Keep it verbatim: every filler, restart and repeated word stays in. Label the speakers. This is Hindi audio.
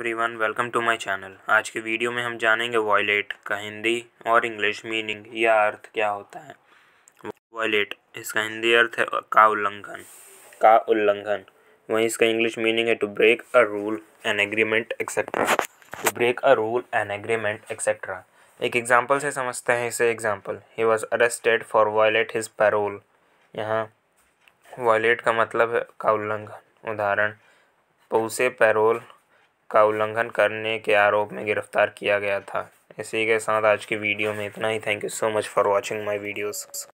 Speaker 1: Everyone, welcome to my channel. आज के वीडियो में हम जानेंगे वॉयलेट का हिंदी और इंग्लिश मीनिंग या अर्थ क्या होता है। वॉयलेट, इसका हिंदी अर्थ है का उल्लंघन का उल्लंघन वहीं इसका इंग्लिश मीनिंग है to break a rule an agreement etcetera. To break a rule an agreement etcetera. एक एग्जाम्पल से समझते हैं इसे। Example, he was arrested for violate his parole. यहाँ वॉयलेट का मतलब है का उल्लंघन। उदाहरण, उसे पैरोल का उल्लंघन करने के आरोप में गिरफ्तार किया गया था। इसी के साथ आज की वीडियो में इतना ही। Thank you so much for watching my videos.